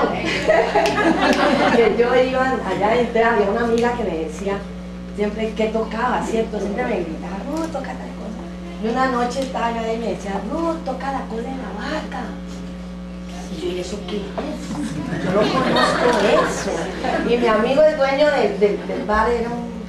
primero. Que yo iba allá, entré, había una amiga que me decía siempre que tocaba, ¿cierto? Siempre me gritaba, no, toca tal cosa. Y una noche estaba allá y me decía, no, toca la cola de la vaca. Y yo, ¿y eso qué es? Yo no conozco eso. Y mi amigo, el dueño del bar, era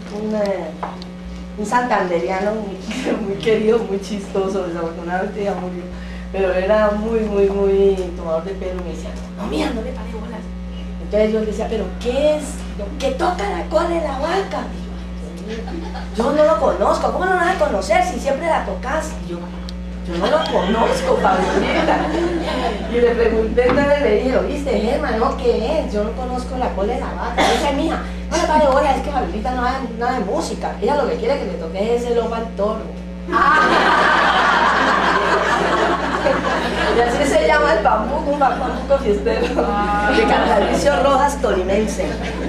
un santanderiano muy querido, muy chistoso, desafortunadamente ya murió. Pero era muy tomador de pelo. Me decía, no, mira, no le pare bolas. Entonces yo le decía, ¿pero qué es? ¿Qué toca la cola de la vaca? Y yo no lo conozco. ¿Cómo no lo vas a conocer si siempre la tocas? Y yo no lo conozco, Pablita. Y le pregunté, entonces le dije, ¿oíste, Germán? ¿No? ¿Qué es? Yo no conozco la cola de la vaca. Y dice, mija, no le pare bolas, es que Pablita no hace nada de música. Ella lo que quiere que le toque es ese lobo al toro. Y así se llama el bambuco, un bambuco fiestero de Catalicio Rojas, tolimense.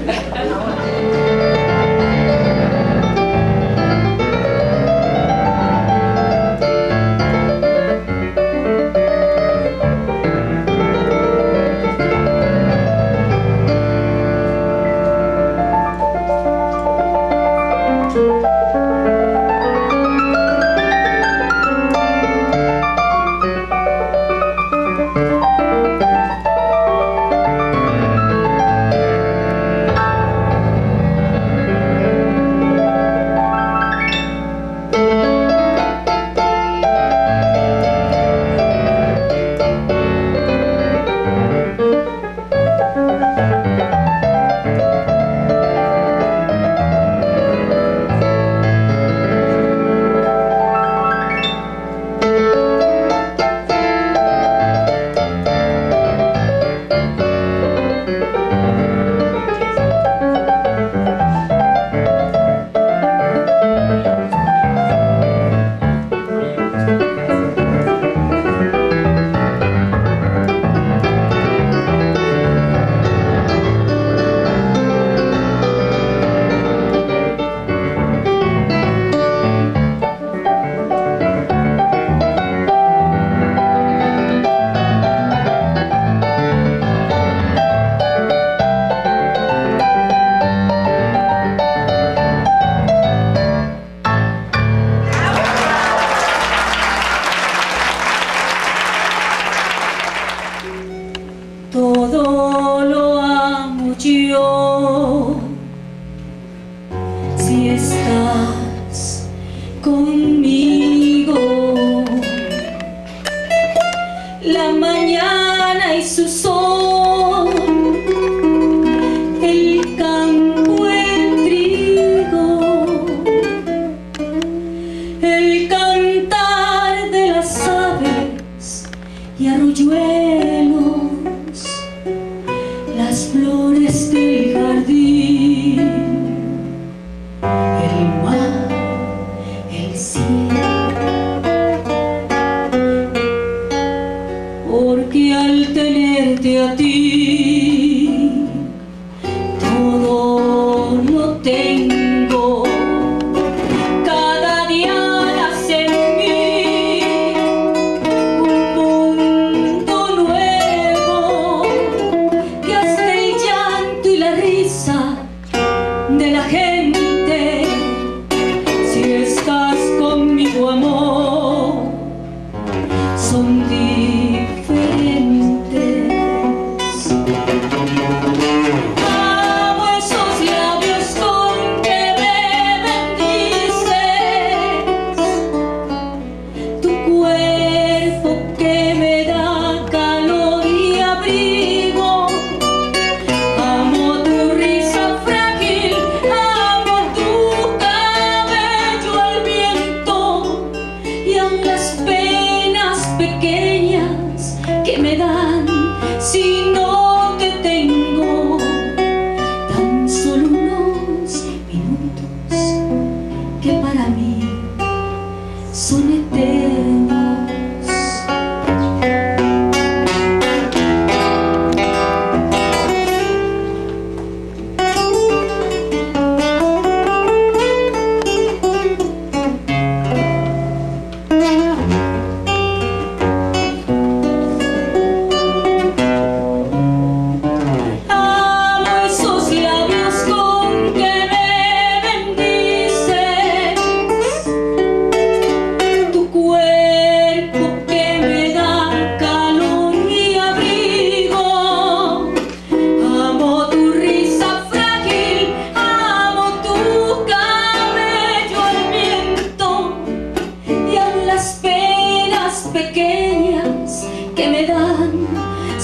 Todo lo amo yo, si estás conmigo. La mañana y su sol, el campo, el trigo, el cantar de las aves y arroyuelos, las flores del jardín, el mar, el cielo, porque al tenerte a ti todo lo tengo. Cada día nace en mí un mundo nuevo, que hasta el llanto y la risa de la gente, si estás conmigo, amor, son diferentes.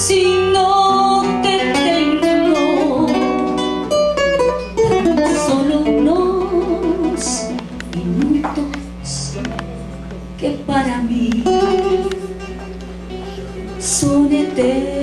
si no te tengo, tan solo unos minutos que para mí son eternos.